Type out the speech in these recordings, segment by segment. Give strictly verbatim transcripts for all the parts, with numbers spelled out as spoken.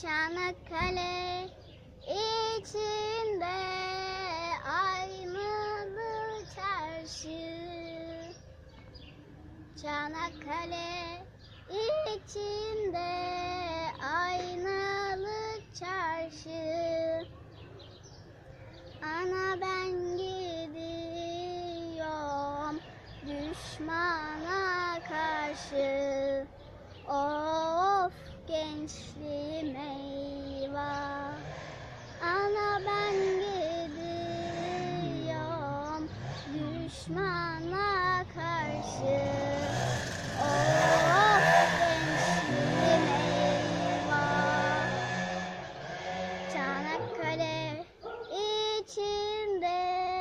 Çanakkale içinde aynalı çarşı. Çanakkale içinde aynalı çarşı. Ana ben gidiyorum düşmana karşı. Of gençliğim eyvah. Ana ben gidiyorum düşmana karşı. Of gençliğim eyvah. Çanakkale içinde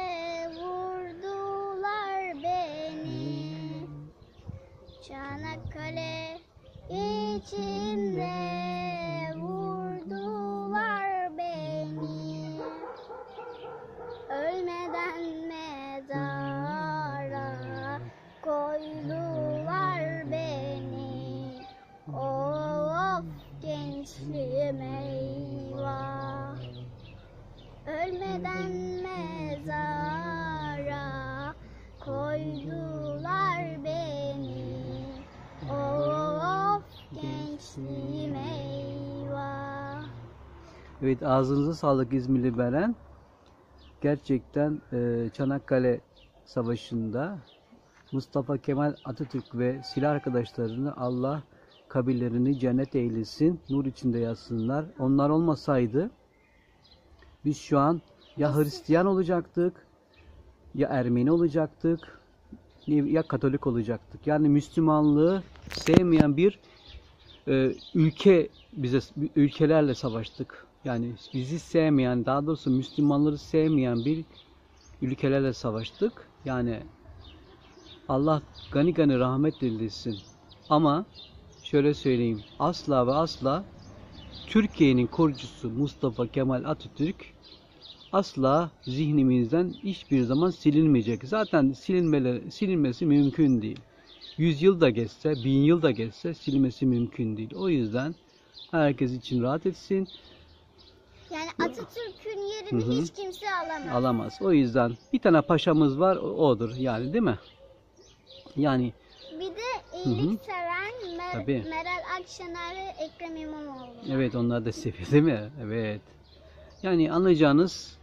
vurdular beni. Çanakkale içinde vurdular beni. Ölmeden mezara koydular beni. Of gençliğim eyvah. Ölmeden mezara koydular beni. Of gençliğim eyvah. Evet, ağzınıza sağlık İzmirli Beren. Gerçekten e, Çanakkale Savaşı'nda Mustafa Kemal Atatürk ve silah arkadaşlarını Allah kabirlerini cennet eylesin, nur içinde yatsınlar. Onlar olmasaydı biz şu an ya Hristiyan olacaktık, ya Ermeni olacaktık, ya Katolik olacaktık. Yani Müslümanlığı sevmeyen bir e, ülke bize ülkelerle savaştık. Yani bizi sevmeyen, daha doğrusu Müslümanları sevmeyen bir ülkelerle savaştık. Yani Allah gani gani rahmet eylesin. Ama şöyle söyleyeyim, asla ve asla Türkiye'nin kurucusu Mustafa Kemal Atatürk asla zihnimizden hiçbir zaman silinmeyecek. Zaten silinmeleri, silinmesi mümkün değil. Yüz yıl da geçse, bin yıl da geçse silinmesi mümkün değil. O yüzden herkes için rahat etsin. Yani Atatürk'ün yerini Hı hı. hiç kimse alamaz. Alamaz. O yüzden bir tane paşamız var, odur yani, değil mi? Yani Bir de Hı hı. iyilik seven Mer- Tabii. Meral Akşener ve Ekrem İmamoğlu. evet, onlar da seviyor, değil mi? Evet. Yani anlayacağınız,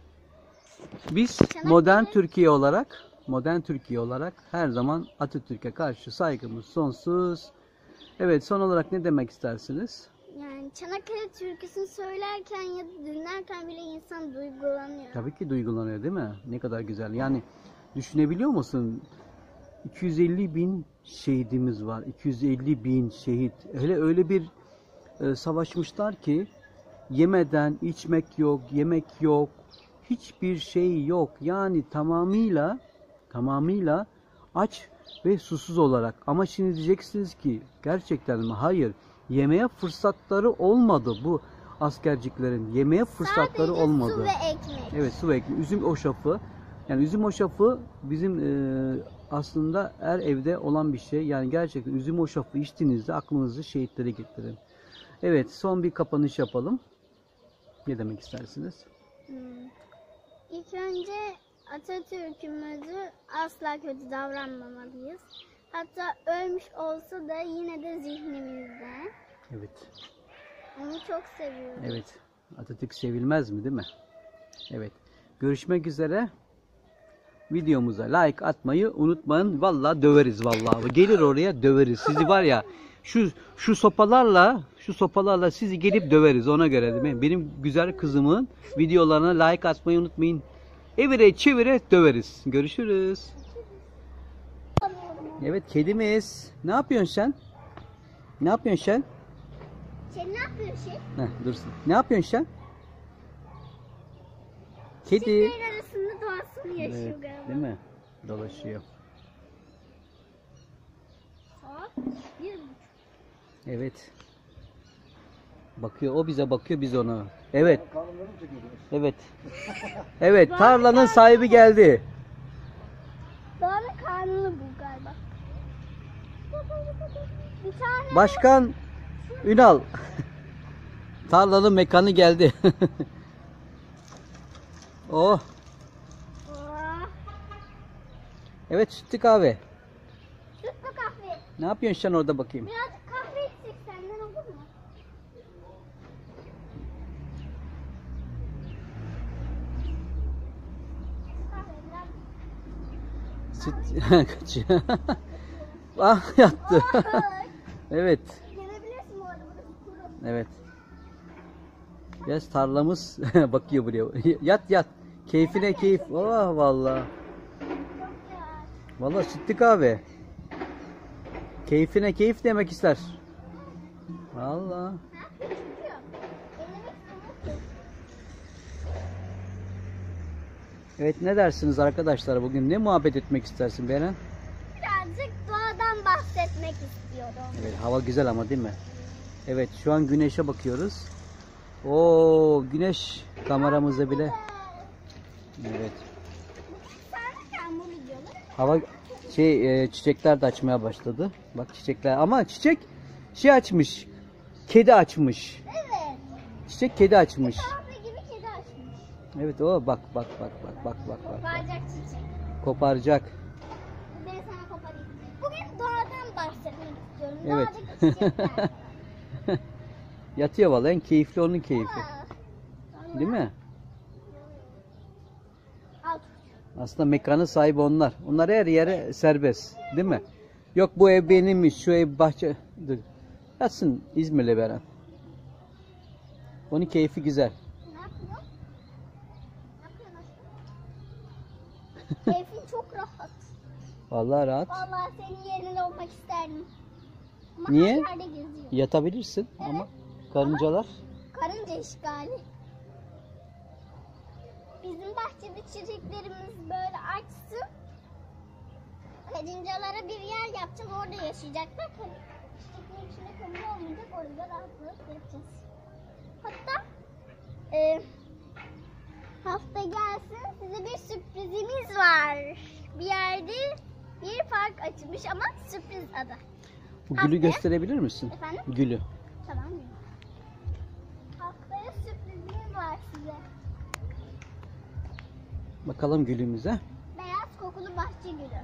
biz Çanakkale- modern Türkiye olarak modern Türkiye olarak her zaman Atatürk'e karşı saygımız sonsuz. Evet, son olarak ne demek istersiniz? Yani Çanakkale türküsünü söylerken ya da dinlerken bile insan duygulanıyor. Tabii ki duygulanıyor, değil mi? Ne kadar güzel. Yani düşünebiliyor musun? iki yüz elli bin şehidimiz var. iki yüz elli bin şehit. Hele öyle bir e, savaşmışlar ki yemeden içmek yok, yemek yok, hiçbir şey yok. Yani tamamıyla tamamıyla aç ve susuz olarak. Ama şimdi diyeceksiniz ki gerçekten mi? Hayır. Yemeğe fırsatları olmadı bu askerciklerin. Yemeğe fırsatları Sadece olmadı. su ve ekmek. Evet, su ve ekmek. Üzüm hoşafı. Yani üzüm hoşafı bizim e, aslında her evde olan bir şey. Yani gerçekten üzüm hoşafı içtiğinizde aklınızı şehitlere getirin. Evet, son bir kapanış yapalım. Ne demek istersiniz? Hmm. İlk önce Atatürk'ümüzü asla kötü davranmamalıyız. Hatta ölmüş olsa da yine de zihnimizde. Evet. Onu çok seviyorum. Evet. Atatürk sevilmez mi, değil mi? Evet. Görüşmek üzere. Videomuza like atmayı unutmayın. Vallahi döveriz vallahi. Gelir oraya döveriz. Sizi var ya, şu şu sopalarla şu sopalarla sizi gelip döveriz, ona göre, değil mi? Benim güzel kızımın videolarına like atmayı unutmayın. Evire çevire döveriz. Görüşürüz. Evet, kedimiz. Ne yapıyorsun sen? Ne yapıyorsun sen? Sen ne yapıyorsun? Heh, dursun. Ne yapıyorsun sen? Kedi. Çiçeklerin arasında doğasını yaşıyor Evet, galiba. değil mi? Dolaşıyor. Saat bir buçuk. Evet. Bakıyor, o bize bakıyor, biz ona. Evet. Evet. Evet, tarlanın sahibi geldi. Doğanın karnını bul galiba. Bir tane Başkan Ünal. Tarlanın mekanı geldi. Oh. Oh. Evet, sütlü kahve. Sütlü kahve. Ne yapıyorsun sen orada bakayım? Birazcık kahve içsek senden olur mu? Kahve biraz. Süt kaçıyor. Ah, yattı. Evet. Gelebilirsin bu arada. Burası kuru. Evet. Biraz tarlamız bakıyor buraya. Yat yat. Keyfine keyif. Oh vallahi. Çok güzel. Vallahi sütlü kahve. Keyfine keyif demek ister. Vallahi. Ha? Çıkıyor. Ellemek istemiyorum. Evet, ne dersiniz arkadaşlar, bugün ne muhabbet etmek istersin Beren? Birazcık doğadan bahsetmek istiyorum. Evet, hava güzel ama değil mi? Evet, şu an güneşe bakıyoruz. Oo, güneş kameramızda bile. Evet. Sen bu videoları. Hava şey e, çiçekler de açmaya başladı. Bak çiçekler, ama çiçek şey açmış. Kedi açmış. Evet. Çiçek kedi açmış. Kahve gibi kedi açmış. Evet, o bak bak bak bak bak bak bak. Koparacak çiçek. Koparacak. Ben sana koparayım. Bugün doğadan bahsetmek istiyorum. Evet. Doğadaki çiçekler. Yatıyor vallahi, en keyifli onun keyfi. Aa, Değil mi? Al. Aslında mekanın sahibi onlar. Onlar her yere serbest. Değil mi? Yok bu ev benimmiş, şu ev bahçe. Dur. Yatsın İzmir'le Beren. Onun keyfi güzel. Ne yapıyor? Ne yapıyorsun aşkım? Keyfin çok rahat. Vallahi rahat. Vallahi senin yerinde olmak isterdim. Ama Niye? her yerde geziyor. Yatabilirsin ama karıncalar. Karınca işgali. Bizim bahçede çiçeklerimiz böyle açsın. Karıncalara bir yer yapacağız. Orada yaşayacaklar. Kar- Çiçeklerin içine kömür olmayacak. Orada rahatlık yapacağız. Hatta e, hafta gelsin, size bir sürprizimiz var. Bir yerde bir park açılmış ama sürpriz adı. Bu gülü Haftaya- gösterebilir misin? Efendim? Gülü. Tamam mı? Haftaya sürprizimiz var size. Bakalım gülümüze. Beyaz kokulu bahçe gülü.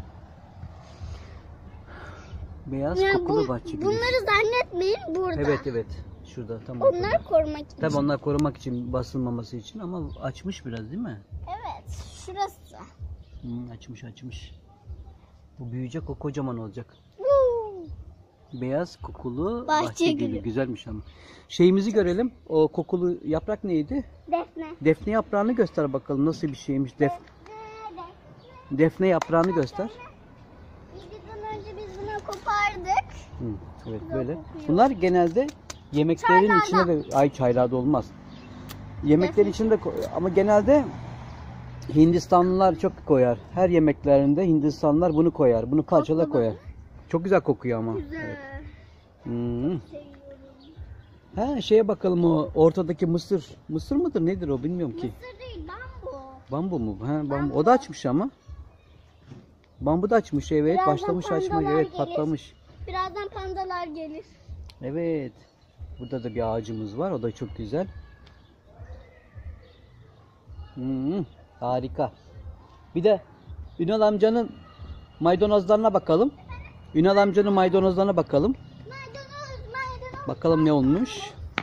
Beyaz Yani kokulu bu- bahçe gülü. Bunları zannetmeyin burada. Evet evet. Şurada tam ortada. Onlar korumak için. Tabii onlar korumak için, basılmaması için, ama açmış biraz değil mi? Evet, şurası. Hı, açmış açmış. Bu büyüyecek, o kocaman olacak. Woo! Beyaz kokulu Bahçe bahçe, gülü. gülü. Güzelmiş ama. Şeyimizi görelim. O kokulu yaprak neydi? Defne. Defne yaprağını göster bakalım, nasıl bir şeymiş. Def, Defne, defne. defne yaprağını göster. Videodan önce biz bunu kopardık. Hı, evet Güzel böyle. kokuyor. Bunlar genelde yemeklerin Çaylarda. içine de, ay çaylarda olmaz. Yemeklerin içinde koy- ama genelde Hindistanlılar çok koyar. Her yemeklerinde Hindistanlılar bunu koyar. Bunu parçala Koklu koyar. Çok güzel kokuyor ama. Güzel. Evet. Hmm. Seviyorum. Ha, şeye bakalım, o ortadaki mısır. Mısır mıdır nedir o, bilmiyorum ki. Mısır değil, bambu. Bambu mu? Ha, bambu. O da açmış ama. Bambu da açmış, evet. Birazdan Başlamış açmaya. pandalar Evet, gelir. patlamış. Birazdan pandalar gelir. Evet. Burada da bir ağacımız var. O da çok güzel. Hmm, harika. Bir de Ünal amcanın maydanozlarına bakalım. Ünal amcanın maydanozlarına bakalım. Maydanoz, maydanoz. Bakalım ne olmuş.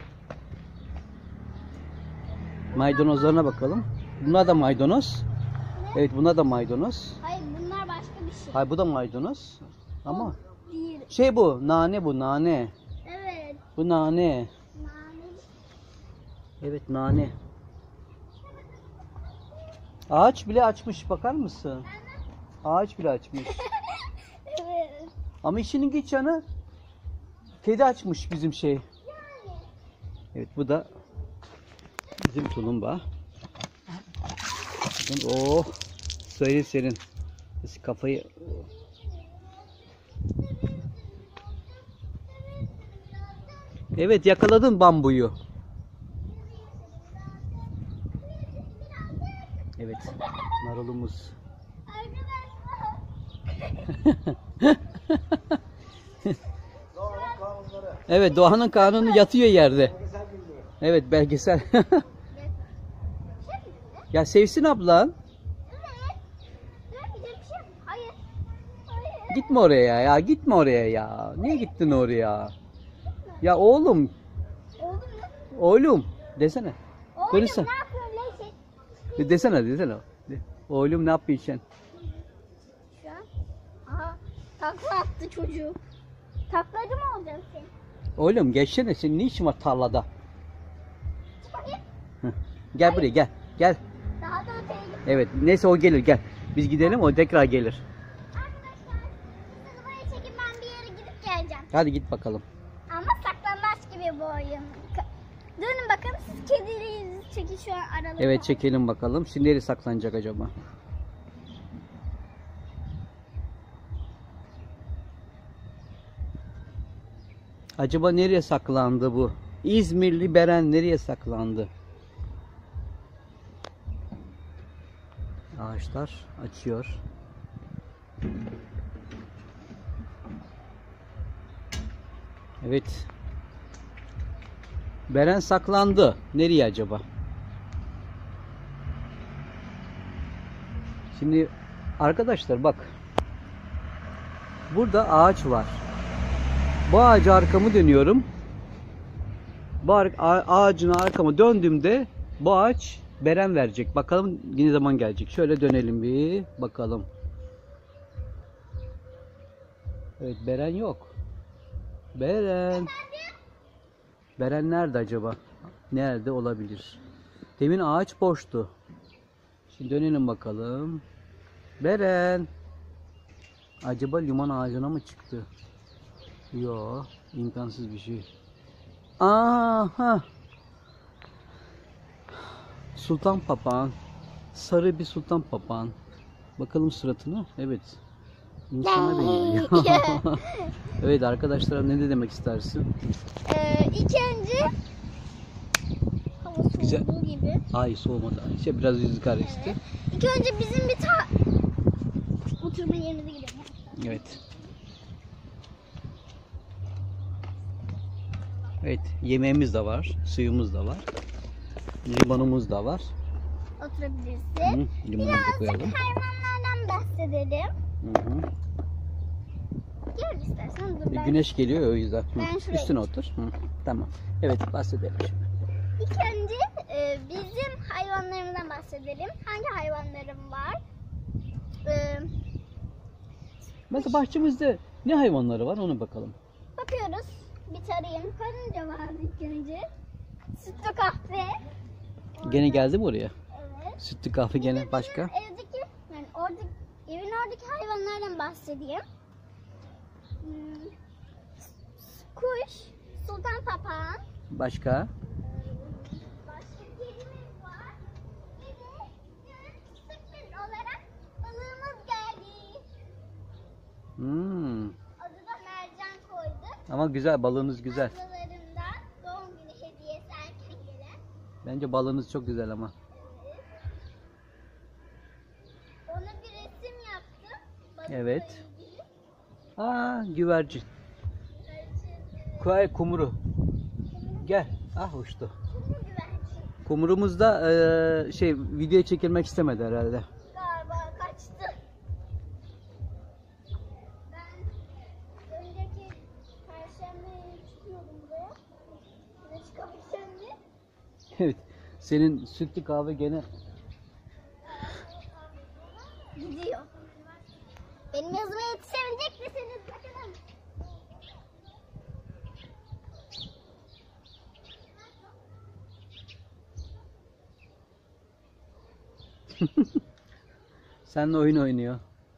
Maydanozlarına bakalım. Bunlar da maydanoz. Evet, bunlar da maydanoz. Hayır, bunlar başka bir şey. Hayır, bu da maydanoz. Ama Değil. şey bu, nane bu, nane. Evet. Bu nane. Nane. Evet, nane. Ağaç bile açmış, bakar mısın? Ağaç bile açmış. Evet. Ama işinin geç yanı, kedi açmış bizim şey. Evet, bu da bizim tulumba. Oh, serin serin. Biz kafayı... Evet, yakaladın bambuyu. Evet, marulumuz. Evet, doğanın kanunu yatıyor yerde. Evet, belgesel. Şey mi? Ya sevsin ablan. Evet. Görmeyecek bir şey mi? Hayır. Hayır. Gitme oraya ya. Gitme oraya ya. Niye gittin oraya? Ya oğlum. Oğlum ne? Oğlum. Desene. Oğlum Konuşsana. ne yapıyorsun lan sen? Desene desene. De. Oğlum ne yapıyorsun? Şu an. Aha. Takla attı çocuğu. Taklacı mı olacaksın sen? Oğlum geçsene. Senin ne işin var tarlada? Çık bakayım. Hı. Gel buraya gel. Gel. Daha da öteye git. Evet. Neyse o gelir gel. Biz gidelim o tekrar gelir. Arkadaşlar siz buraya çekin, ben bir yere gidip geleceğim. Hadi git bakalım. Ama saklambaç gibi bu oyun. Ka- Dönün bakın, siz kedilerinizi çekin şu an aralıkta. Evet çekelim bakalım. Şimdi nereye saklanacak acaba? Acaba nereye saklandı bu? İzmirli Beren nereye saklandı? Ağaçlar açıyor. Evet. Beren saklandı. Nereye acaba? Şimdi arkadaşlar bak. Burada ağaç var. Bu ağaca arkamı dönüyorum. Bu ağ- ağacın arkamı döndüğümde bu ağaç Beren verecek. Bakalım ne zaman gelecek. Şöyle dönelim bir bakalım. Evet Beren yok. Beren. Beren nerede acaba? Nerede olabilir? Demin ağaç boştu. Şimdi dönelim bakalım. Beren. Acaba limon ağacına mı çıktı? Yok, imkansız bir şey. Aha. Sultan papağan. Sarı bir sultan papağan. Bakalım suratına. Evet. İnsana benziyor. Evet arkadaşlar ne de demek istersin? Ee, ilk önce hava Güzel. soğuduğu gibi. Ay soğumadı. İşte biraz rüzgar esti. Evet. İlk önce bizim bir ta oturma yerimize gidelim. Evet. Evet, yemeğimiz de var, suyumuz da var, limonumuz da var. Oturabilirsin. Hı, limonumuzu Birazcık koyalım. hayvanlardan bahsedelim. Hı hı. Gel istersen dur Bir ben. güneş geliyor o yüzden. Hı. Ben şuraya Üstüne otur. Hı. Tamam. Evet, bahsedelim şimdi. İlk önce e, bizim hayvanlarımızdan bahsedelim. Hangi hayvanlarım var? E, Mesela bahçemizde ne hayvanları var ona bakalım. bakıyoruz. Bir tarayayım. Karınca vardı ilk önce. Sütlü kahve. Gene geldi mi oraya? Evet. Sütlü kahve Bir de gene bizim başka. Evdeki, yani orada, evin oradaki hayvanlardan bahsedeyim. Hmm, kuş, sultan papağan, Başka. başka kedimiz var. Bir de dün sürpriz olarak balığımız geldi. Hmm. Adı da mercan koyduk. Ama güzel, balığınız güzel. Ablalarımdan doğum günü hediyesi erken gelen. Bence balığınız çok güzel ama. Evet. Ona bir resim yaptım. Balıkla Evet. ilgili. Aa, güvercin. Kuay kumru. Gel. Ah uçtu. Kumru güvercin. Kumrumuz da eee, şey video çekilmek istemedi herhalde. Galiba kaçtı. Ben önceki perşembe çıkıyordum buraya. Yine çıkabilsem mi? Evet. Senin sütlü kahve gene Gidiyor. Benim yazıma yetişebilecek misiniz? Bakalım. seninle oyun oynuyor.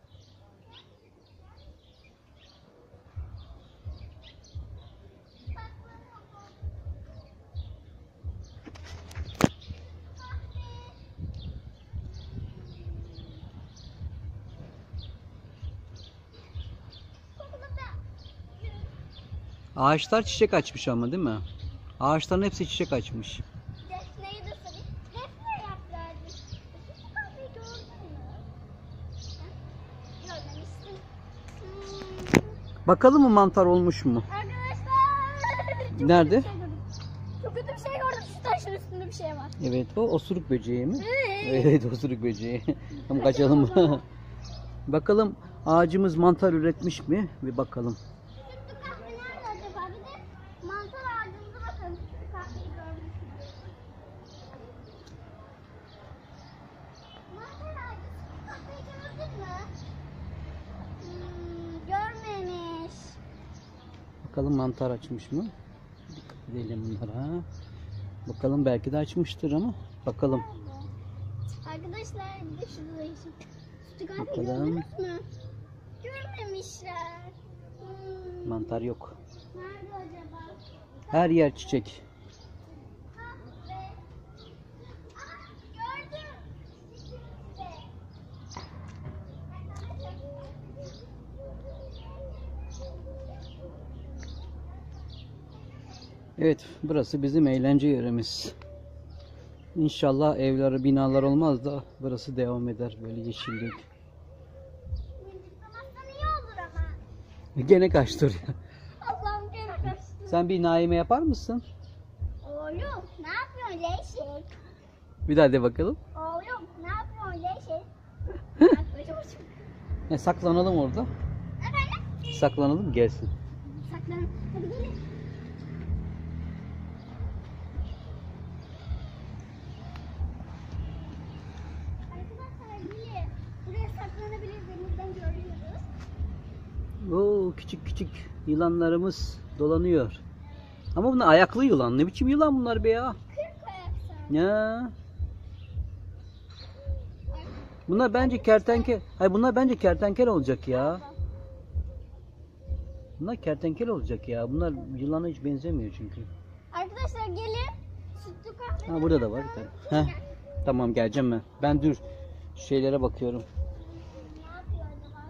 Ağaçlar çiçek açmış ama değil mi? Ağaçların hepsi çiçek açmış. Defne'yi de sorayım. Defne yaprağı. Sütlü kahveyi gördün mü? Ha? Görmemiştim. Hmm. Bakalım mı mantar olmuş mu? Arkadaşlar. Çok Nerede? güzel şey gördüm. Çok çok kötü bir şey gördüm. Şu taşın üstünde bir şey var. Evet, o osuruk böceği mi? Evet. Evet, osuruk böceği. Tamam, kaçalım. Bakalım ağacımız mantar üretmiş mi? Bir bakalım. Sütlü kahve nerede acaba? Bir de mantar ağacımıza bakalım. Sütlü kahveyi görmüşsünüz. Mantar ağacı sütlü kahveyi gördün mü? Hmm, görmemiş. Bakalım mantar açmış mı? Dikkat edelim bunlara. Bakalım, belki de açmıştır ama. Bakalım. Arkadaşlar bir de şurada yaşım. Sütlü kahve Bakalım. gördünüz mü? Görmemişler. Hmm, Mantar yok. nerede acaba? Her yer çiçek. Kahve. Aa, gördüm. İşte. Evet, burası bizim eğlence yerimiz. İnşallah evler, binalar olmaz da burası devam eder böyle yeşillik. Mıncıklamazsan iyi olur ama. Gene kaçtı oraya. Allah'ım gene kaçtı. Sen bir Naime yapar mısın? Oğlum ne yapıyorsun Leşik? Bir daha de bakalım. Oğlum ne yapıyorsun Leşik? Arkadaşım. E, saklanalım orada. Efendim? Saklanalım, gelsin. Saklan. Hadi gelin. Arkadaşlar gelin. Buraya saklanabiliriz. Denizden görüyoruz. Oo, küçük küçük yılanlarımız dolanıyor. Ama bunlar ayaklı yılan. Ne biçim yılan bunlar be ya? Kırk ayaksan. Ya. Bunlar bence kertenkel. Hayır, bunlar bence kertenkel olacak ya. Bunlar kertenkel olacak ya. Bunlar yılana hiç benzemiyor çünkü. Arkadaşlar gelin. Sütlü kahve. Ha, burada da var bir tane. Heh. Tamam, geleceğim ben. Ben dur şeylere bakıyorum. Ne yapıyor acaba?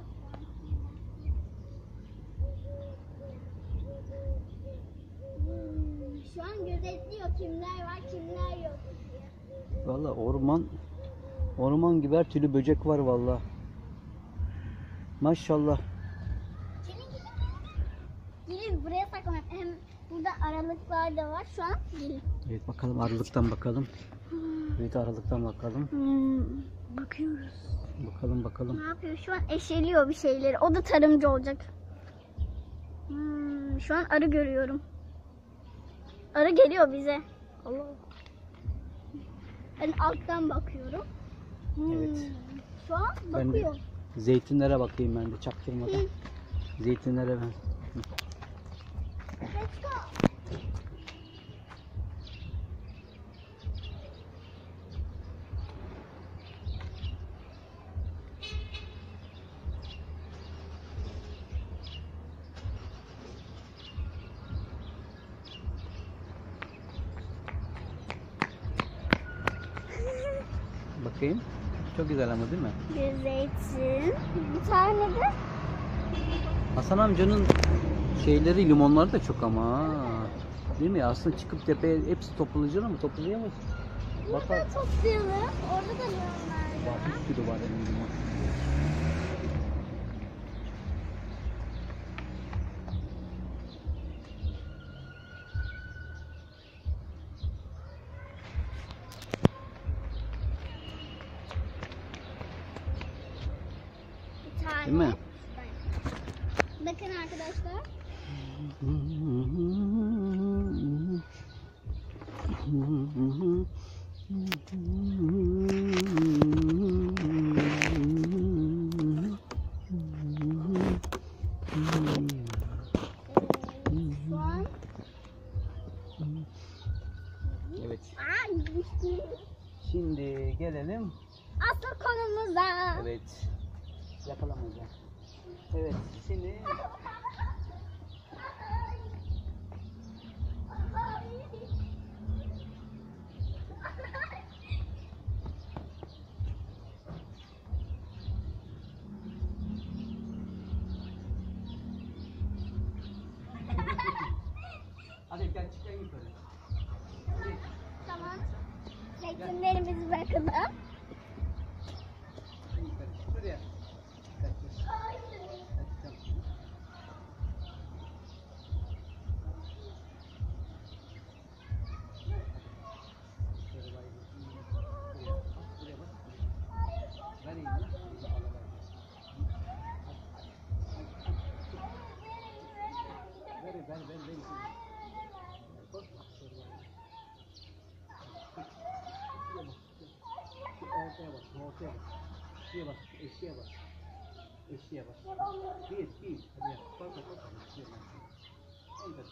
Hmm, şu an gözetliyor kimler var kimler yok diye. Valla orman orman gibi her türlü böcek var valla. Maşallah. Gelin gelin. Gelin buraya saklanalım. Hem burada aralıklar da var. Şu an gelin. Evet, bakalım aralıktan bakalım. Evet, aralıktan bakalım. Hmm, bakıyoruz. Bakalım bakalım. Ne yapıyor? Şu an eşeliyor bir şeyleri. O da tarımcı olacak. Hmm, şu an arı görüyorum. Arı geliyor bize. Allah. Ben alttan bakıyorum. Hmm, Evet. şu an Ben de bakıyor. zeytinlere bakayım ben de çaktırmadan. Hı. Zeytinlere ben. Let's go. Bakayım. Çok güzel ama, değil mi? Bir zeytin. Bir tane de Hasan amcanın şeyleri, limonları da çok ama. ha. Değil mi? Aslında çıkıp tepeye hepsi toplayacak ama toplayamaz. burada Bakar. toplayalım. Orada da limonlar Var, var. bir sürü var emin limon. Bir tane. Değil mi? Bakın arkadaşlar. Şu an Evet. Aa, gitmiştim. Şimdi gelelim. Asıl konumuza. Evet. Yakalamayacağım. Evet. Şimdi hadi gel, çık en yukarı. Hadi. Tamam. Zeytinlerimizi bırakalım. En yukarı. Şuraya. Hadi, tamam. Eşeğe bak, eşeğe bak. Eşeğe bak. Bir, bir. Hadi yap. Bak bak bak. Eşeğe bak. Evet.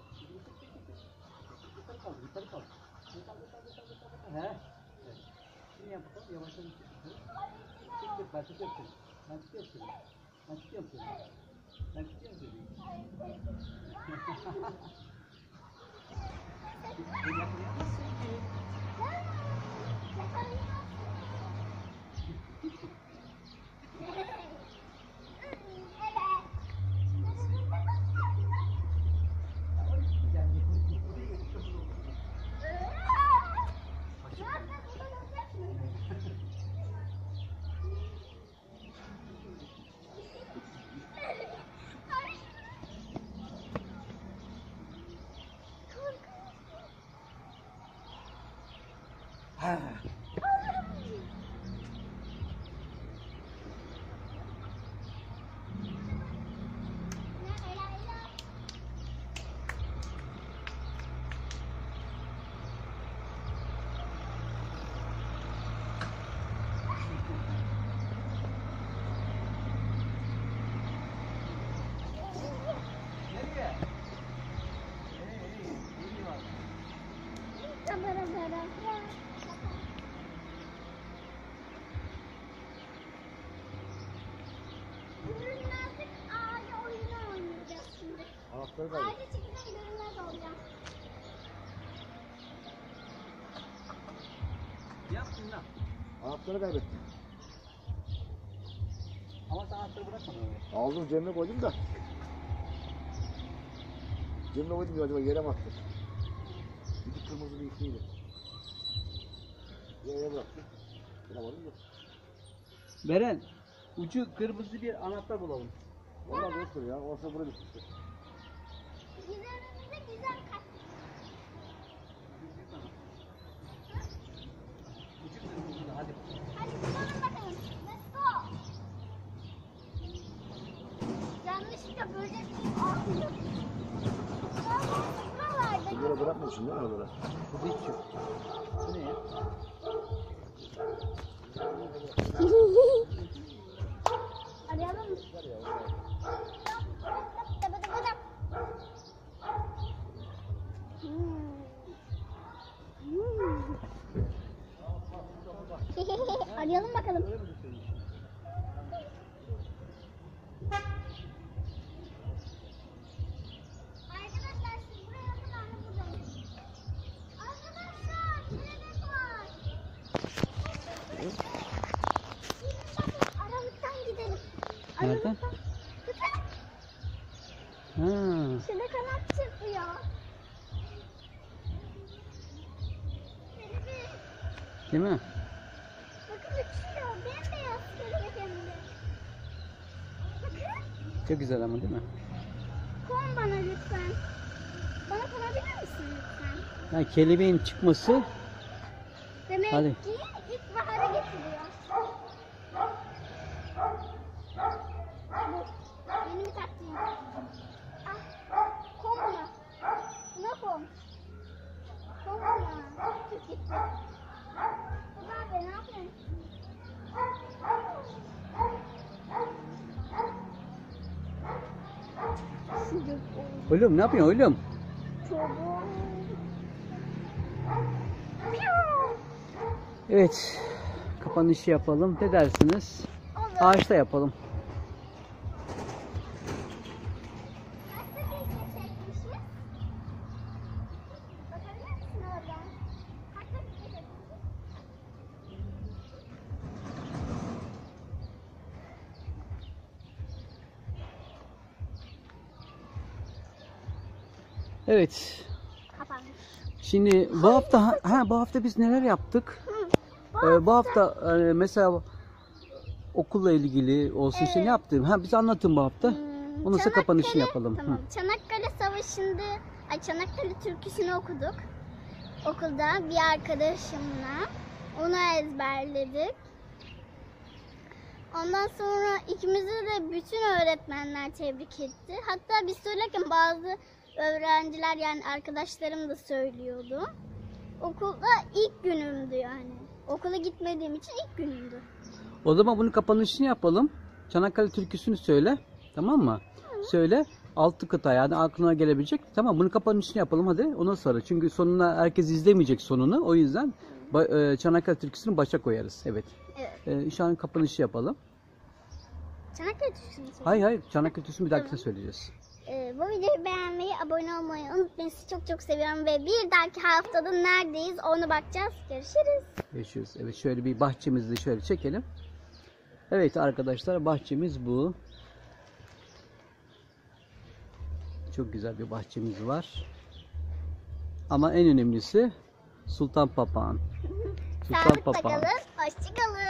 Yukarı kaldı, yukarı kaldı. Yukarı, yukarı, yukarı, yukarı. He. Evet. Şimdi yap bakalım, yavaş yavaş. Çık çık, ben tutuyorum seni. Ben tutuyorum seni. Ben tutuyorum seni. Ben tutuyorum seni. Beni yakalayamazsın ki. Ha. Nereye? Hey, hey, nereye var? Anahtarı da Aile çıkacak görünmez olacağım. yaptın lan. Anahtarı kaybettim. Ama sen anahtarı bırakmadın oraya. Aldım cebime koydum da. Cebime koydum ya, acaba yere mi attım? Bir kırmızı bir iğneydi. Yere bıraktım. Bulamadım yok. Beren, ucu kırmızı bir anahtar bulalım. Vallahi yoktur ya. Olsa buraya düşmüştür. Güzelimize güzel kat. Ucu kırmızı, hadi. Hadi bulalım bakalım. Let's go. Yanlışlıkla böcek gibi ağlıyor. Buralarda Bunları bırakmamışsın değil mi oralara? Bu hiç yok. Bu ne ya? arayalım mı? Hmm. Hmm. Arayalım bakalım. Öyle mi düşünüyorsun? Arkadaşlar siz buraya bakın, ben de buradayım. Arkadaşlar kelebek var. Gelin bakın, aralıktan gidelim. Nereden? Aralıktan. Bakın, Ha. şurada kanat çırpıyor. Kelebek. Değil mi? Bakın uçuyor. Bembeyaz kelebek hem de. Bakın. Çok güzel ama değil mi? Kon bana lütfen. Bana konabilir misin lütfen? Yani kelebeğin çıkması Demek Hadi. ki ilkbaharı getiriyor. Bu. Yeni bir taktiğim. Ah. Kon buna. Buna kon. Kon buna. Tüh gitti. Bu abi ne yapıyorsun? Oğlum ne yapıyorsun oğlum? Evet. Kapanışı yapalım. Ne dersiniz? Ağaçta yapalım. Kaç dakika çekmişiz? Bakabilir misin oradan? Kaç dakika çekmişiz? Evet. Kapanmış. Şimdi bu hafta ha bu hafta biz neler yaptık? Hı. Ee, bu hafta e, mesela okulla ilgili olsun işte ne Evet. yaptım? Ha bize anlatın bu hafta. Hmm, Ondan sonra kapanışı Çanakkale- yapalım. Tamam. Hı. Çanakkale Savaşı'nda, ay Çanakkale türküsünü okuduk. Okulda bir arkadaşımla. Onu ezberledik. Ondan sonra ikimizi de bütün öğretmenler tebrik etti. Hatta biz söylerken bazı öğrenciler, yani arkadaşlarım da söylüyordu. Okulda ilk günümdü yani. Okula gitmediğim için ilk günümdü. O zaman bunun kapanışını yapalım. Çanakkale türküsünü söyle. Tamam mı? Söyle. Altı kıta yani aklına gelebilecek. Tamam, bunun kapanışını yapalım hadi. Ondan sonra. Çünkü sonuna herkes izlemeyecek sonunu. O yüzden ba- e, Çanakkale türküsünü başa koyarız. Evet. Evet. E, şu an kapanışı yapalım. Çanakkale Türküsü'nü söyleyeyim. Hayır hayır. Çanakkale türküsünü bir dahakine Tamam. söyleyeceğiz. Ee, bu videoyu beğenmeyi, abone olmayı unutmayın. Sizi çok çok seviyorum ve bir dahaki haftada neredeyiz onu bakacağız. Görüşürüz. Görüşürüz. Evet, şöyle bir bahçemizi de şöyle çekelim. Evet arkadaşlar, bahçemiz bu. Çok güzel bir bahçemiz var. Ama en önemlisi Sultan Papağan. Sultan Sağlıkla Papağan. kalın. Hoşça kalın.